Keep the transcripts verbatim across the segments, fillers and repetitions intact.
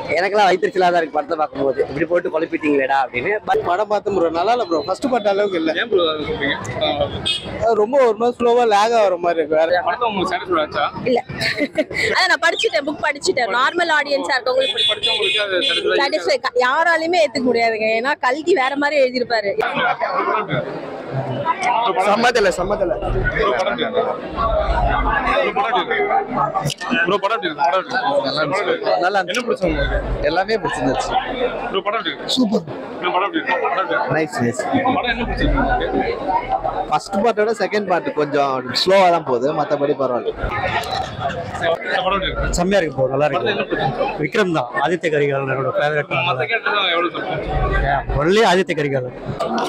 எனக்கெல்லாம் வயிற்றுச்சலா தான் இருக்கு படத்தை பார்க்கும்போது. இப்படி போட்டு குழப்பிட்டீங்களேடா அப்படின்னு. பட் படம் பார்த்து ப்ரோ நல்லா இல்லை ப்ரோ. ஃபர்ஸ்ட் பார்ட் அளவுக்கு இல்லை. ரொம்ப ஒரு மாதிரி ஸ்லோவா லேக் ஆகிற மாதிரி இருக்கு. வேற படத்தை உங்களுக்கு சாட்டிஸ்ஃபை ஆச்சா? இல்ல, அத நான் படிச்சிட்டேன், புக் படிச்சிட்டேன். நார்மல் ஆடியன்ஸா இருக்கவங்களுக்கு படிச்சவங்களுக்கு அது சாட்டிஸ்ஃபை யாராலையுமே ஏத்துக்க முடியாதுங்க. ஏன்னா கல்கி வேற மாதிரி எழுதியிருப்பாரு. சம்மதல சம்மதல ப்ரோ படம் நல்லா என்ன பிடிச்சது? எல்லாமே பிடிச்சிருந்துச்சு ப்ரோ. படம் சூப்பர். படம் நைஸ் நைஸ். படம் என்ன பிடிச்சது? ஃபர்ஸ்ட் பார்ட்டோட செகண்ட் பார்ட் கொஞ்சம் ஸ்லோவா தான் போகுது, மத்தபடி பரவாயில்ல. செம்மையா இருக்கு ப்ரோ, நல்லா இருக்கு. விக்ரம் தான், ஆதித்ய கரிகாலனோட ஃபேவரட். ஒன்லி ஆதித்ய கரிகாலன்.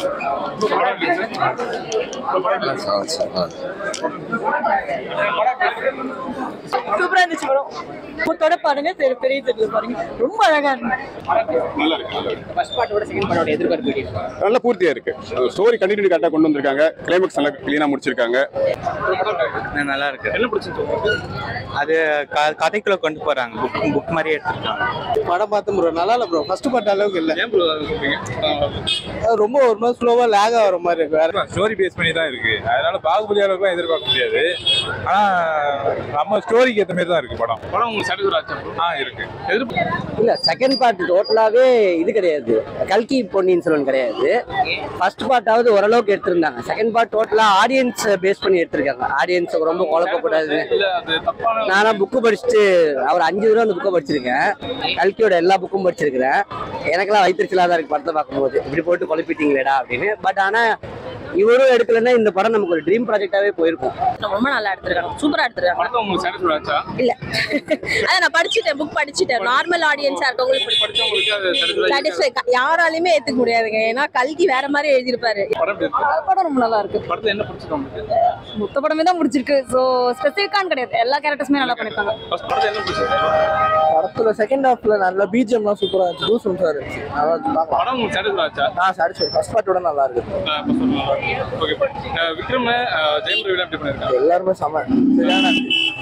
சூப்பரா இருந்துச்சு ப்ரோ. கூட்டோட பாருங்க, பெரிய தெரியல பாருங்க, ரொம்ப அழகா இருக்கு. ஃபர்ஸ்ட் பார்ட்டோட செகண்ட் பார்ட்டோட எதிர்பார்ப்பு நல்லா பூர்த்தியா இருக்கு. ஸ்டோரி கண்டினியூ கரெக்டா கொண்டு வந்திருக்காங்க. கிளைமாக்ஸ் நல்லா கிளீனா முடிச்சிருக்காங்க. நல்லா இருக்கு. என்ன பிடிச்சிருக்கு? அது கதைக்குள்ள கொண்டு போறாங்க, புக் புக் மாதிரி எடுத்துருக்காங்க. படம் பார்த்து ப்ரோ நல்லா இல்ல ப்ரோ. ஃபர்ஸ்ட் பார்ட் அளவுக்கு இல்ல. ஏன் ப்ரோ ரொம்ப ஒரு மாதிரி ஸ்லோவா லேக் ஆகிற மாதிரி இருக்கு. வேற ஸ்டோரி பேஸ் பண்ணி தான் இருக்கு, அதனால பாகுபலி அளவுக்கு எதிர்பார்க்க முடியாது. ஆனா நம்ம ஸ்டோரிக்கு ஏற்ற மாதிரி தான் இருக்கு படம். படம் உங்களுக்கு சாட்டிஸ்ஃபை ஆச்சா? ஆ இருக்கு. இல்ல செகண்ட் பார்ட் டோட்டலாவே இது கிடையாது, கல்கி பொன்னியின் செல்வன் கிடையாது. ஃபர்ஸ்ட் பார்ட்டாவது ஓரளவுக்கு எடுத்திருந்தாங்க. செகண்ட் பார்ட் டோட்டலா ஆடியன்ஸ் பேஸ் பண்ணி எடுத்திருக்காங்க. ஆடியன்ஸ் ரொம்ப குழப்பக்கூடாது. நானா புக்கு படிச்சுட்டு அவர் அஞ்சு தடவை அந்த புக்கை படிச்சிருக்கேன். கல்கியோட எல்லா புக்கும் படிச்சிருக்கிறேன். எனக்கெல்லாம் வயிற்றுச்சலா தான் இருக்கு படத்தை பார்க்கும்போது. இப்படி போட்டு குழப்பிட்டீங்களேடா அப்படின்னு. பட் ஆனா இவரும் எடுக்கலன்னா இந்த படம் நமக்கு ஒரு ட்ரீம் ப்ராஜெக்டாவே போயிருக்கும். ரொம்ப நல்லா எடுத்திருக்காங்க, சூப்பரா எடுத்திருக்காங்க. படம் உங்களுக்கு சாட்டிஸ்ஃபை ஆச்சா? இல்ல, அத நான் படிச்சிட்டேன், புக் படிச்சிட்டேன். நார்மல் ஆடியன்ஸா இருக்கவங்களுக்கு படிச்சவங்களுக்கு அது சாட்டிஸ்ஃபை யாராலையுமே ஏத்துக்க முடியாதுங்க. ஏன்னா கல்கி வேற மாதிரி எழுதியிருப்பாரு. படம் ரொம்ப நல்லா இருக்கு. படத்துல என்ன பிடிச்சிருக்கு உங்களுக்கு? மொத்த படமே தான் பிடிச்சிருக்கு. சோ ஸ்பெசிஃபிக்கான கிடையாது, எல்லா கேரக்டர்ஸுமே நல்லா பண்ணிருக்காங்க. ஃபர்ஸ்ட் படத்துல என்ன பிடிச்சிருக்கு? படத்துல செகண்ட் ஹாஃப்ல நல்ல பிஜிஎம்லாம் சூப்பரா இருந்துச்சு, கூஸ் பம்ப்ஸா இருந்துச்சு. நல்லா இருந்துச்சு. படம் உங்களுக்கு சாட்டிஸ்ஃபை ஆச்சா? ஆ சாட்டிஸ்ஃபை. ஃபர்ஸ்ட் பார்ட்டோட நல்லா இருக்கு. ஓகே, விக்ரம் ஜெயம்ரவி எப்படி பண்ணிருக்காங்க? எல்லாரும் செம சரியான.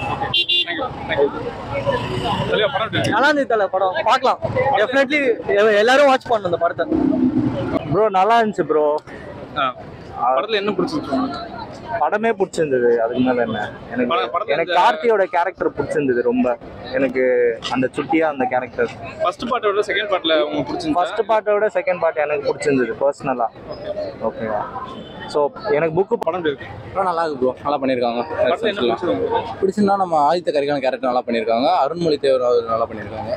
நல்லா இருந்துச்சு படம், பார்க்கலாம். டெஃபினெட்லி எல்லாரும் வாட்ச் பண்ணணும் இந்த படத்தை. ப்ரோ நல்லா இருந்துச்சு ப்ரோ. படத்துல என்ன பிடிச்சிருக்கு? படமே பிடிச்சிருந்தது. அதுக்கு மேல என்ன, எனக்கு எனக்கு கார்த்தியோட கேரக்டர் பிடிச்சிருந்தது ரொம்ப. எனக்கு அந்த சுட்டியா அந்த கேரக்டர் ஃபர்ஸ்ட் பார்ட்டோட செகண்ட் பார்ட்ல உங்களுக்கு பிடிச்சிருந்தது? ஃபர்ஸ்ட் பார்ட்டோட செகண்ட் பார்ட் எனக்கு பிடிச்சிருந்தது பர்சனலா. ஓகேவா? ஸோ எனக்கு புக்கு படம் இருக்கு, நல்லா இருக்கு ப்ரோ. நல்லா பண்ணியிருக்காங்க. பிடிச்சிருந்தா நம்ம ஆதித்ய கரிகாலன் கேரக்டர் நல்லா பண்ணியிருக்காங்க. அருண்மொழி தேவர் அவர் நல்லா பண்ணியிருக்காங்க.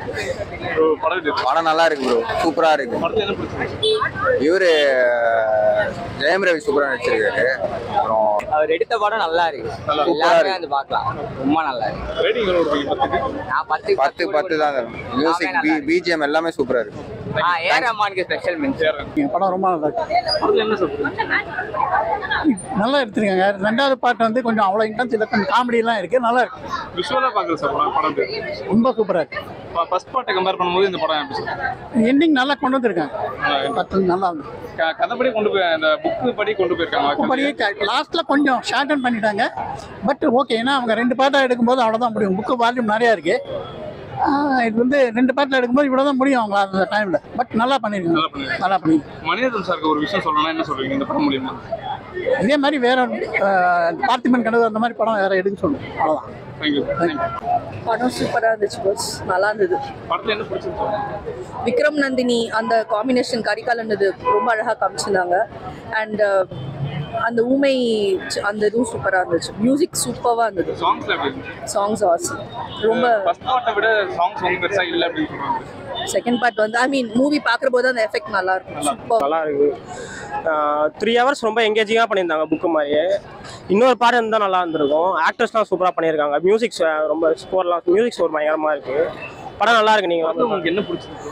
படம் நல்லா இருக்கு ப்ரோ, சூப்பரா இருக்கு. இவரு ஜெயம்ரவி சூப்பரா நடிச்சிருக்காரு. அப்புறம் அவர் எடுத்த படம் நல்லா இருக்கு, எல்லாருமே வந்து பார்க்கலாம். ரொம்ப நல்லா இருக்கு. நான் பத்து பத்து பத்து தான். மியூசிக், பிஜிஎம் எல்லாமே சூப்பரா இருக்கு. ஏஆர் ரஹ்மானுக்கு ஸ்பெஷல் மென்ஷன். படம் ரொம்ப நல்லா இருக்கு, நல்லா எடுத்துருக்காங்க. ரெண்டாவது பார்ட் வந்து கொஞ்சம் அவ்வளோ இன்டென்ஸ் இல்லை, கொஞ்சம் காமெடியெல்லாம் இருக்கு, நல்லா இருக்கு. விஷுவலா பார்க்குறது சார் படம் ரொம்ப சூப்பராக இருக்கு. ஃபர்ஸ்ட் பார்ட்டை கம்பேர் பண்ணும்போது இந்த படம் எப்படி சார்? எண்டிங் நல்லா கொண்டு வந்திருக்காங்க. பத்து நல்லா இருக்கு. கதைப்படி கொண்டு போய் அந்த புக்கு படி கொண்டு போயிருக்காங்க. படியே லாஸ்ட்ல கொஞ்சம் ஷார்ட் டவுன் பண்ணிட்டாங்க. பட் ஓகே, ஏன்னா அவங்க ரெண்டு பார்ட்டாக எடுக்கும்போது அவ்வளோதான் முடியும். புக்கு வால்யூம் நிறையா இருக்கு. இது வந்து ரெண்டு பார்ட்ல எடுக்கும்போது இவ்வளவுதான் முடியும் அவங்க அந்த டைம்ல. பட் நல்லா பண்ணிருக்காங்க, நல்லா பண்ணி. மணிரத்னம் சாருக்கு ஒரு விஷயம் சொல்லணும்னா என்ன சொல்றீங்க இந்த படம் மூலியமா? இதே மாதிரி வேற பார்த்திபன் கனவு அந்த மாதிரி படம் வேற எடுக்க சொல்லணும், அவ்வளவுதான். படம் சூப்பரா இருந்துச்சு பாஸ், நல்லா இருந்தது. படத்துல என்ன பிடிச்சிருக்கு? விக்ரம் நந்தினி அந்த காம்பினேஷன் கரிகாலன் இது ரொம்ப அழகா காமிச்சிருந்தாங்க. அண்ட் அந்த ஊமை அந்த இதுவும் சூப்பரா இருந்துச்சு. மியூசிக் சூப்பரா இருந்தது. Songs awesome. ரொம்ப ஃபர்ஸ்ட் பார்ட்டை விட சாங்ஸ் வந்து பெருசா இல்ல அப்படி சொல்றாங்க. செகண்ட் பார்ட் வந்து ஐ மீன் மூவி பார்க்கும்போது அந்த எஃபெக்ட் நல்லா இருக்கும், சூப்பர் நல்லா இருக்கு. த்ரீ ஹவர்ஸ் ரொம்ப எங்கேஜிங்காக பண்ணியிருந்தாங்க புக்கு மாதிரியே. இன்னொரு பார்ட் இருந்தால் நல்லா இருந்திருக்கும். ஆக்டர்ஸ்லாம் சூப்பராக பண்ணியிருக்காங்க. மியூசிக்ஸ் ரொம்ப ஸ்கோர்லாம், மியூசிக் ஸ்கோர் பயங்கரமாக இருக்குது. படம் நல்லா இருக்கு. நீங்கள் உங்களுக்கு என்ன பிடிச்சிருக்கு?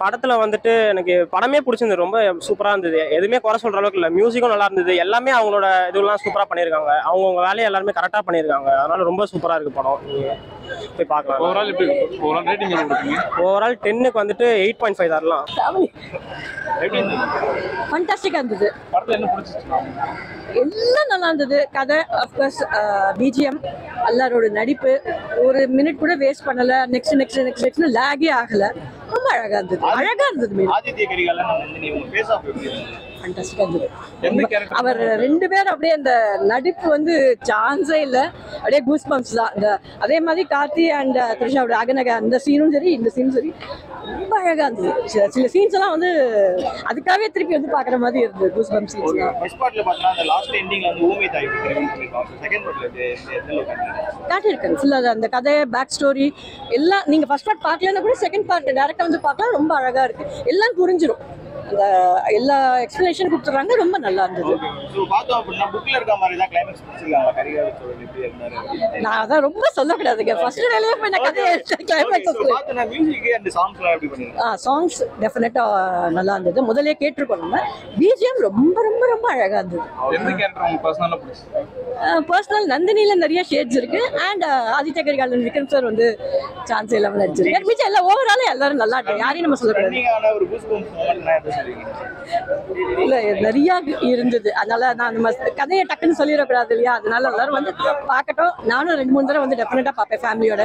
படத்துல வந்துட்டு எனக்கு படமே பிடிச்சிருந்தது, ரொம்ப சூப்பரா இருந்தது. எதுவுமே குறை சொல்ற அளவுக்கு இல்லை. மியூசிக்கும் நல்லா இருந்தது. எல்லாமே அவங்களோட இதெல்லாம் சூப்பரா பண்ணியிருக்காங்க. அவங்கவுங்க வேலையை எல்லாருமே கரெக்டாக பண்ணியிருக்காங்க. அதனால ரொம்ப சூப்பரா இருக்கு படம். போய் பார்க்கலாம். ஓவரால் எப்படி ஓவரால் ரேட்டிங் எவ்வளவு கொடுப்பீங்க? ஓவரால் டென்னுக்கு வந்துட்டு எயிட் பாயிண்ட் ஃபைவ் தரலாம். ஃபண்டாஸ்டிக்கா இருந்தது. படத்துல என்ன பிடிச்சிச்சு? எல்லாம் நல்லா இருந்தது. கதை, அஃப்கோர்ஸ் பிஜிஎம், எல்லாரோட நடிப்பு, ஒரு மினிட் கூட வேஸ்ட் பண்ணல. நெக்ஸ்ட் நெக்ஸ்ட் நெக்ஸ்ட் நெக்ஸ்ட் லாகே ஆகல. ரொம்ப அழகா இருந்தது. அழகா இருந்தது. ஆதித்ய கரிகாலன் நந்தினி உங்க பேஸ் ஆஃப் எப்படி இருந்தது? ஃபண்டாஸ்டிக்கா இருந்தது. அவர் ரெண்டு பேரும் அப்படியே அந்த நடிப்பு வந்து சான்ஸே இல்லை. அப்படியே கூஸ் பம்ப்ஸ் தான். இந்த அதே மாதிரி கார்த்தி அண்ட் த்ரிஷாவோட அகநக அந்த சீனும் சரி, இந்த சீனும் சரி, ரொம்ப அழகா இருந்தது. சில சில சீன்ஸ் எல்லாம் வந்து அதுக்காகவே திருப்பி வந்து பாக்குற மாதிரி இருந்தது. Goose pump scenes. ஃபர்ஸ்ட் பார்ட்ல பார்த்தா அந்த லாஸ்ட் எண்டிங்ல வந்து ஊமை தாய் பண்ணிருக்காங்க. செகண்ட் பார்ட்ல எதுல காட்டியிருக்காங்க ஃபுல்லா அந்த கதை, பேக் ஸ்டோரி எல்லாம். நீங்க ஃபர்ஸ்ட் பார்ட் பார்க்கலன்னா கூட செகண்ட் பார்ட் டைரக்டா வந்து பார்க்கலாம். ரொம்ப அழகா இருக்கு. எல்லாம் புரிஞ்சிடும். அந்த எல்லா எக்ஸ்பிளனேஷன் கொடுத்துறாங்க. ரொம்ப நல்லா இருந்தது. சோ பார்த்தோம் அப்படினா புக்ல இருக்க மாதிரி தான் கிளைமாக்ஸ் பிடிச்சிருக்காங்க. கரிகாலத்தோட எப்படி இருந்தாரு? நான் அத ரொம்ப சொல்ல கூடாதுங்க. ஃபர்ஸ்ட் டேலயே போய் நான் கதையை கிளைமாக்ஸ் பார்த்தா மியூசிக் அண்ட் சாங்ஸ்லாம் எப்படி பண்ணிருக்காங்க? ஆ சாங்ஸ் டெஃபினட்டா நல்லா இருந்தது. முதல்லயே கேட்டிருக்கோம் நம்ம. பிஜிஎம் ரொம்ப ரொம்ப ரொம்ப அழகா இருந்தது. எந்த கேரக்டர் உங்களுக்கு பர்சனலா பிடிச்சது? பர்சனல் நந்தினில நிறைய ஷேட்ஸ் இருக்கு. அண்ட் ஆதித்ய கரிகாலன் விக்ரம் சார் வந்து சான்ஸ் இல்லாம நடிச்சிருக்காரு. மிச்சம் எல்லாம் ஓவரால் எல்லாரும் நல்லா இருக்கு. யாரையும் நம்ம சொல்ல கூடாது. நீங்க ஒரு கூஸ் பம்ப்ஸ் மொமெண்ட் நான் எப்படி சொல்றீங்க? இல்ல நிறைய இருந்தது. அதனால நான் நம்ம கதையை டக்குன்னு சொல்லிடக்கூடாது இல்லையா? அதனால எல்லாரும் வந்து பார்க்கட்டும். நானும் ரெண்டு மூணு தடவை வந்து டெஃபினட்டா பார்ப்பேன் ஃபேமிலியோட.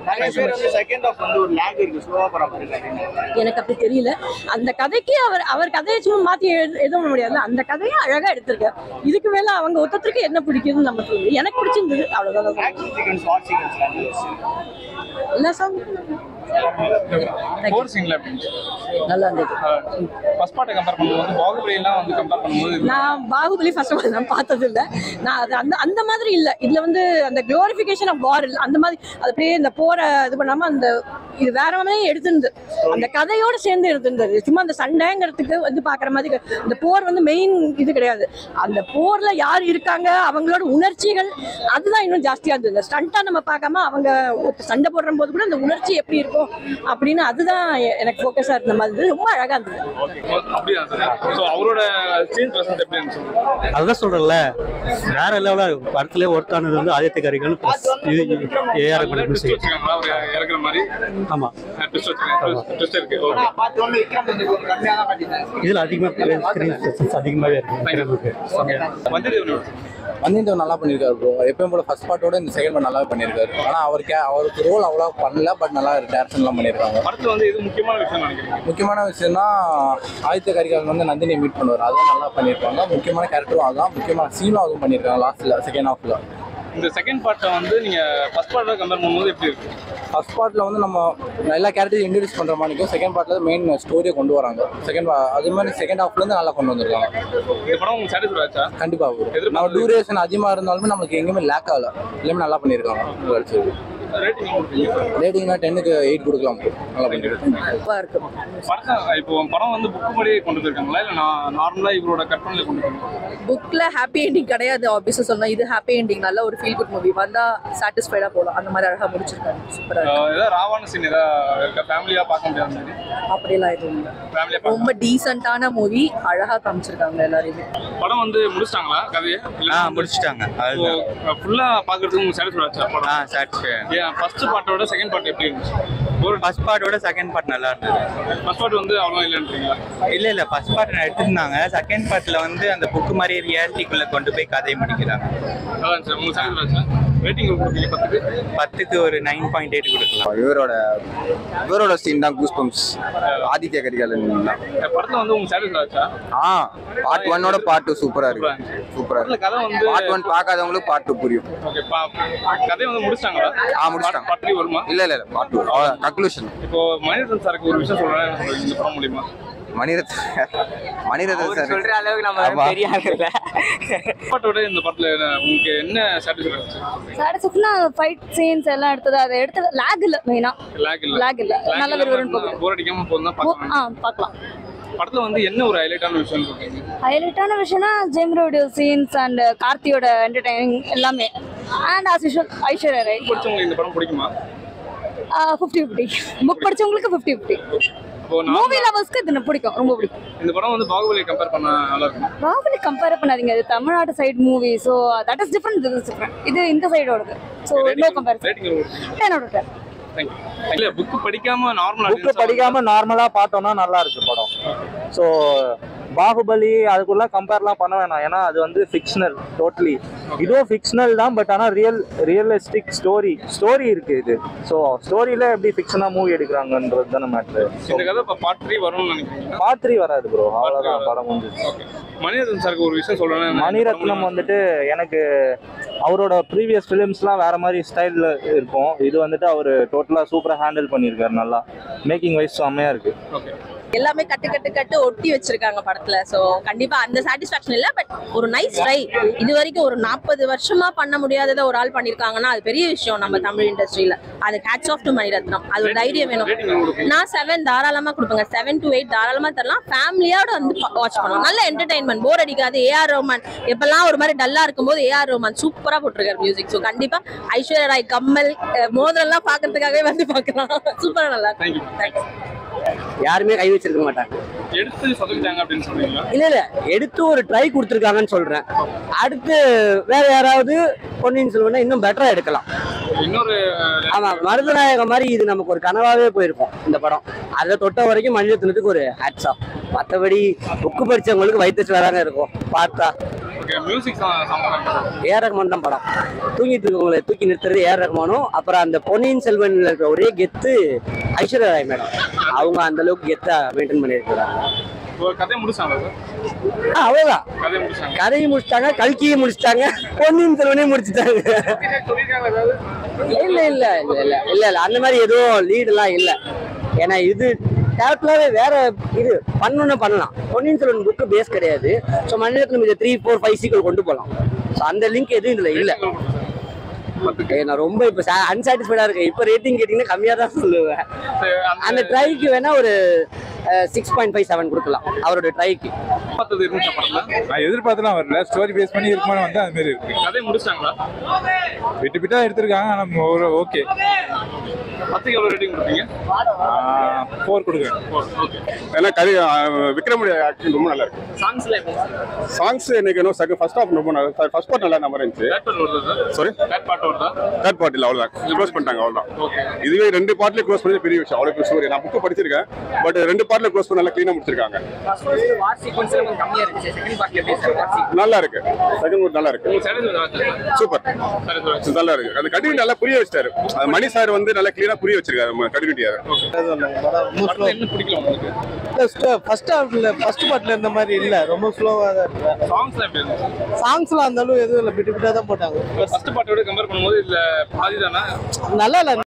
எனக்கு அப்படி தெரியல. அந்த கதைக்கு அவர் அவர் கதையை சும்மா மாத்தி எதுவும் முடியாது. அந்த கதையை அழகா எடுத்திருக்காரு. இதுக்கு மேல அவங்க ஒருத்தருக்கு என்ன பிடிக்குதுன்னு நம்ம சொல்லுவோம். எனக்கு பிடிச்சிருந்தது. அவ்வளவுதான். எல்லா சாங் நல்லா இருந்தது. ஃபர்ஸ்ட் பார்ட் கம்பேர் பண்ணும்போது பாகுபலி எல்லாம் வந்து கம்பேர் பண்ணும்போது நான் பாகுபலி ஃபர்ஸ்ட் ஆஃப் ஆல் நான் பார்த்தது இல்லை. நான் அது அந்த அந்த மாதிரி இல்லை. இதுல வந்து அந்த குளோரிஃபிகேஷன் ஆஃப் வார் அந்த மாதிரி அது அப்படியே இந்த போரை இது பண்ணாம அந்த இது வேற மாதிரி எடுத்திருந்தது. அந்த கதையோட சேர்ந்து எடுத்திருந்தது. சும்மா அந்த சண்டைங்கிறதுக்கு வந்து பாக்குற மாதிரி இந்த போர் வந்து மெயின் இது கிடையாது. அந்த போர்ல யார் இருக்காங்க, அவங்களோட உணர்ச்சிகள், அதுதான் இன்னும் ஜாஸ்தியா இருந்தது. இந்த ஸ்டண்டா நம்ம பார்க்காம அவங்க சண்டை போடுற போது கூட அந்த உணர்ச்சி எப்படி இருக்கும் அப்படின்னு அதுதான் எனக்கு ஃபோக்கஸா இருந்த மாதிரி. ரொம்ப அழகா இருந்தது. அதுதான் சொல்றேன்ல, வேற லெவலா படத்துல ஒர்க் ஆனது வந்து ஆதித்ய கரிகாலன் ஏஆர் ஆமா. இதுல அதிகமா அதிகமாவே இருக்கு. வந்தியத்தேவன் நல்லா பண்ணியிருக்காரு ப்ரோ. எப்பயும் போல ஃபர்ஸ்ட் பார்ட்டோட இந்த செகண்ட் பார்ட் நல்லாவே பண்ணியிருக்காரு. ஆனால் அவருக்கு அவருக்கு ரோல் அவ்வளோ பண்ணல, பட் நல்லா டேரக்ஷன்லாம் பண்ணியிருக்காங்க. படத்தில் வந்து இது முக்கியமான விஷயம் நினைக்கிறேன். முக்கியமான விஷயம்னா ஆதித்ய கரிகாலன் வந்து நந்தினியை மீட் பண்ணுவார். அதுவும் நல்லா பண்ணியிருக்காங்க. முக்கியமான கேரக்டரும் அதுதான். முக்கியமான சீனும் அதுவும் பண்ணியிருக்காங்க லாஸ்ட்டில் செகண்ட் ஹாஃபில். இந்த செகண்ட் பார்ட்டை வந்து நீங்கள் ஃபர்ஸ்ட் பார்ட்டை கம்பேர் பண்ணும்போது எப்படி இருக்கு? ஃபர்ஸ்ட் பார்ட்டில் வந்து நம்ம எல்லா கேரக்டரையும் இன்ட்ரடியூஸ் பண்ணுற மாதிரி இருக்கும். செகண்ட் பார்ட்டில் மெயின் ஸ்டோரியை கொண்டு வராங்க. செகண்ட் அது மாதிரி செகண்ட் ஹாஃப்லேருந்து நல்லா கொண்டு வந்திருக்காங்க. இந்த படம் உங்களுக்கு சாட்டிஸ்ஃபை ஆச்சா? கண்டிப்பாக. நம்ம டியூரேஷன் அதிகமாக இருந்தாலுமே நம்மளுக்கு எங்கேயுமே லேக் ஆகலை. எல்லாமே நல்லா பண்ணியிருக்காங்க. ரேட்டிங்னா டென்னுக்கு எயிட் கொடுக்கலாம். நல்லா பண்ணியிருக்காங்க. இப்போ படம் வந்து புக் படியே கொண்டு போயிருக்காங்களா இல்லை நான் நார்மலாக இவரோட கற்பனையில் கொண்டு போயிருக்காங்க? புக்கில் ஹாப்பி எண்டிங் கிடையாது. ஆப்வியஸாக சொன்னால் இது ஹாப்பி எண்டிங். நல்ல ஒரு ஃபீல் குட் மூவி. வந்தால் சாட்டிஸ்ஃபைடாக போகலாம். அந்த மாதிரி அழகாக முடிச்சிருக்காங்க. சூப்பராக. ஏதாவது ராவான சீன் ஏதாவது ஃபேமிலியாக பார்க்க முடியாது? அப்படியெல்லாம் எதுவும் இல்லை. ரொம்ப டீசெண்டான மூவி. அழகாக காமிச்சிருக்காங்க எல்லாரையுமே. படம் வந்து முடிச்சிட்டாங்களா கதையை? ஆ முடிச்சிட்டாங்க. ஃபுல்லாக பார்க்கறதுக்கு உங்களுக்கு சாட்டிஸ்ஃபை ஆச்சா படம்? ஆ சாட்டிஸ்ஃபை. ஃபர்ஸ்ட் பார்ட்டோட செகண்ட் பார்ட் எப்படி இருந்துச்சு? ஒரு ஃபர்ஸ்ட் பார்ட்டோட செகண்ட் பார்ட் நல்லா இருந்தது. ஃபர்ஸ்ட் பார்ட் வந்து அவ்வளோ இல்லைன்றீங்களா? இல்லை இல்லை ஃபர்ஸ்ட் பார்ட் எடுத்துருந்தாங்க. செகண்ட் பார்ட்டில் வந்து அந்த புக்கு மாதிரி ரியாலிட்டிக்குள்ளே கொண்டு போய் கதையை முடிக்கிறாங்க. அதான் சார் உங்களுக்கு சாட்டிஸ்ஃபை. ரேட்டிங் கொடுப்பீங்க பத்துக்கு? பத்துக்கு ஒரு நைன் பாயிண்ட் எயிட் கொடுக்கலாம். இவரோட இவரோட சீன் தான் கூஸ் பம்ப்ஸ். ஆதித்ய கரிகாலன் படத்தில் வந்து உங்களுக்கு சாட்டிஸ்ஃபை ஆச்சா? ஆ பார்ட் ஒன்னோட பார்ட் டூ சூப்பராக இருக்கு. சூப்பராக இருக்கு. கதை வந்து பார்ட் ஒன் பார்க்காதவங்களுக்கு பார்ட் டூ புரியும். ஓகே. கதை வந்து முடிச்சிட்டாங்களா? ஆ முடிச்சிட்டாங்க. பார்ட் த்ரீ வருமா? இல்லை இல்லை பார்ட் டூ கன்க்ளூஷன். இப்போ மணிரத்னம் சாருக்கு ஒரு விஷயம் சொல்கிறேன் இந்த படம் மூலியமா. மணிரத்னம் மணிரத்னம் சார் சொல்ற அளவுக்கு நம்ம பெரிய ஆள் இல்ல. பாட்டோட இந்த படத்துல உங்களுக்கு என்ன சாட்டிஸ்ஃபை ஆச்சு? சாட்டிஸ்ஃபைனா ஃபைட் சீன்ஸ் எல்லாம் எடுத்தது. அதை எடுத்து லாக் இல்ல. மெயினா லாக் இல்ல. லாக் இல்ல. நல்ல விறுவிறுன்னு போகும். போர் அடிக்காம போறதா பார்க்கலாம். ஆ பார்க்கலாம். படத்துல வந்து என்ன ஒரு ஹைலைட்டான விஷயம் சொல்றீங்க? ஹைலைட்டான விஷயம்னா ஜெயம்ரவி சீன்ஸ் அண்ட் கார்த்தியோட என்டர்டெய்னிங் எல்லாமே. And as usual Aishwarya Rai. படிச்சவங்களுக்கு இந்த படம் பிடிக்குமா? Fifty fifty. புக் படிச்சவங்களுக்கு ஃபிஃப்டி ஃபிஃப்டி. இப்போ மூவி லவர்ஸ்க்கு இது எனக்கு பிடிக்கும், ரொம்ப பிடிக்கும். இந்த படம் வந்து பாகுபலி கம்பேர் பண்ண நல்லா இருக்கும். பாகுபலி கம்பேர் பண்ணாதீங்க, அது Tamil Nadu side movie, so that is different. இது டிஃபரெண்ட், இது இந்த சைடோடது, so no comparison. Rating ten out of ten. Thank you. இல்ல புக் படிக்காம நார்மலா புக் படிக்காம நார்மலா பார்த்தோம்னா நல்லா இருக்கு படம். ஸோ பாகுபலி அதுக்குள்ள கம்பேர்லாம் பண்ண வேணாம், ஏன்னா அது வந்து ஃபிக்ஷனல் டோட்டலி. இதுவும் ஃபிக்ஷனல் தான், பட் ஆனால் ரியல் ரியலிஸ்டிக் ஸ்டோரி ஸ்டோரி இருக்கு இது. ஸோ ஸ்டோரியில எப்படி ஃபிக்ஷனா மூவி எடுக்கிறாங்கன்றது தானே மேட்ரு. இந்த கதை இப்போ பார்ட் த்ரீ வரும்னு நினைக்கிறீங்க? பார்ட் த்ரீ வராது ப்ரோ, அவ்வளோதான் படம் முடிஞ்சிச்சு. மணிரத்னம் சாருக்கு ஒரு விஷயம் சொல்றேன். மணிரத்னம் வந்துட்டு எனக்கு அவரோட ப்ரீவியஸ் ஃபிலிம்ஸ்லாம் வேற மாதிரி ஸ்டைலில் இருக்கும். இது வந்துட்டு அவர் டோட்டலாக சூப்பராக ஹேண்டில் பண்ணியிருக்காரு, நல்லா மேக்கிங் வைஸ் செம்மையா இருக்கு. எல்லாமே கட்டு கட்டு கட்டு ஒட்டி வச்சிருக்காங்க படத்துல. சோ கண்டிப்பா அந்த சாட்டிஸ்பாக்சன் இல்ல, பட் ஒரு நைஸ் ட்ரை. இது வரைக்கும் ஒரு நாற்பது வருஷமா பண்ண முடியாததை ஒரு ஆள் பண்ணிருக்காங்கன்னா அது பெரிய விஷயம் நம்ம தமிழ் இண்டஸ்ட்ரியில. அது ஹேட்ஸ் ஆஃப் டு மணிரத்னம். அது ஒரு தைரியம் வேணும். நான் செவன் தாராளமா கொடுப்பேங்க, செவன் டு எயிட் தாராளமா தரலாம். ஃபேமிலியோட வந்து வாட்ச் பண்ணலாம், நல்ல என்டர்டைன்மெண்ட், போர் அடிக்காது. ஏஆர் ரஹ்மான் எப்பெல்லாம் ஒரு மாதிரி டல்லா இருக்கும்போது ஏஆர் ரஹ்மான் சூப்பரா போட்டிருக்காரு மியூசிக். ஸோ கண்டிப்பா ஐஸ்வர்யா ராய் கம்மல் மோதிரெல்லாம் பாக்குறதுக்காகவே வந்து பாக்கலாம். சூப்பரா நல்லா இருக்கு. யாருமே கை வச்சிருக்க மாட்டாங்க. எடுத்து சொல்லிட்டாங்க அப்படின்னு சொல்றீங்களா? இல்ல இல்ல, எடுத்து ஒரு ட்ரை கொடுத்துருக்காங்கன்னு சொல்றேன். அடுத்து வேற யாராவது பொன்னியின் செல்வனை இன்னும் பெட்டரா எடுக்கலாம். இன்னொரு ஆமா, மருதநாயகம் மாதிரி இது நமக்கு ஒரு கனவாவே போயிருக்கும் இந்த படம். அதை தொட்ட வரைக்கும் மணிரத்னத்துக்கு ஒரு ஹேட்ஸ் ஆஃப். மற்றபடி புக்கு படிச்சவங்களுக்கு வயிற்று வராங்க இருக்கும் பார்த்தா. ஏஆர் ரஹ்மான் தான் படம். தூங்கிட்டு இருக்கவங்களை தூக்கி நிறுத்துறது ஏஆர் ரஹ்மானும், அப்புறம் அந்த பொன்னியின் செல்வன்ல இருக்கிற ஒரே கெத்து ஐஸ்வர்யா ராய் மேடம். அவங்க அந்த அளவுக்கு கெத்தா மெயின்டைன் பண்ணியிருக்கிறாங்க. அவ்வளவுதான், கதையை முடிச்சிட்டாங்க, கல்கியை முடிச்சிட்டாங்க, பொன்னியின் செல்வனையும் முடிச்சிட்டாங்க. இல்ல இல்ல இல்ல இல்ல இல்ல இல்ல அந்த மாதிரி எதுவும் லீட் எல்லாம் இல்ல. ஏன்னா இது டேரக்டராகவே வேற இது பண்ணணும்னு பண்ணலாம். பொன்னியின் செல்வன் புக்கு பேஸ் கிடையாது. ஸோ மணிரத்னம் இதை த்ரீ ஃபோர் ஃபைவ் சீக்கிரம் கொண்டு போகலாம். ஸோ அந்த லிங்க் எதுவும் இதுல இல்லை. நான் ரொம்ப இப்போ அன்சாட்டிஸ்ஃபைடா இருக்கேன். இப்போ ரேட்டிங் கேட்டீங்கன்னா கம்மியாக தான் சொல்லுவேன். அந்த ட்ரைக்கு வேணா ஒரு சிக்ஸ் பாயிண்ட் ஃபைவ் செவன் கொடுக்கலாம் அவரோட ட்ரைக்கு. நான் எதிர்பார்த்துலாம் வரல, ஸ்டோரி பேஸ் பண்ணி இருக்குமான்னு வந்து அது மாதிரி இருக்கு. கதை முடிச்சிட்டாங்களா? விட்டு விட்டா எடுத்திருக்காங்க, ஆனால் ஒரு ஓகே. பத்துக்கு எவ்வளோ ரேட்டிங் கொடுப்பீங்க? ஃபோர் கொடுக்குறேன். ஏன்னா கதை விக்ரமுடைய ஆக்டிங் ரொம்ப நல்லா இருக்கு. சாங்ஸ்ல சாங்ஸ் எனக்கு இன்னும் செகண்ட் ஃபர்ஸ்ட் ஹாஃப் ரொம்ப நல்லா, ஃபர்ஸ்ட் பார்ட் நல்லா நம்பர் இருந்துச்சு. சாரி, தேர்ட் பார்ட் வருதா? தேர்ட் பார்ட் இல்லை, அவ்வளோதான் க்ளோஸ் பண்ணிட்டாங்க, அவ்வளோதான். இதுவே ரெண்டு பார்ட்லேயே க்ளோஸ் பண்ணி பெரிய விஷயம். அவ்வளோ ஸ்டோரி நான் புக்கு படிச்சிருக்கேன், பட் ரெண்டு பார்ட்ல க்ளோஸ் பண்ணி நல்லா க்ளீனாக முடிச்சிருக்காங்க. நல்லா இருக்கு, செகண்ட் பார்ட் நல்லா இருக்கு, சூப்பர் நல்லா இருக்கு. அந்த கண்டினியூ நல்லா புரிய வச்சிட்டாரு. மணி சார் வந்து நல்லா க்ளீனாக புரிய வச்சிருக்காரு கண்டினியூட்டியாக. ஃபர்ஸ்ட் ஹாஃப்ல ஃபர்ஸ்ட் பார்ட்ல இருந்த மாதிரி இல்ல, ரொம்ப ஸ்லோவா தான் இருக்கு. சாங்ஸ்ல எப்படி இருந்துச்சு? சாங்ஸ்லாம் அந்த அளவு எதுவும் இல்ல, பிட்டு பிட்டா தான் போட்டாங்க. ஃபர்ஸ்ட் பார்ட்டோட கம்பேர் பண்ணும்போது இல்ல பாதி தானா? நல்லா இல்ல.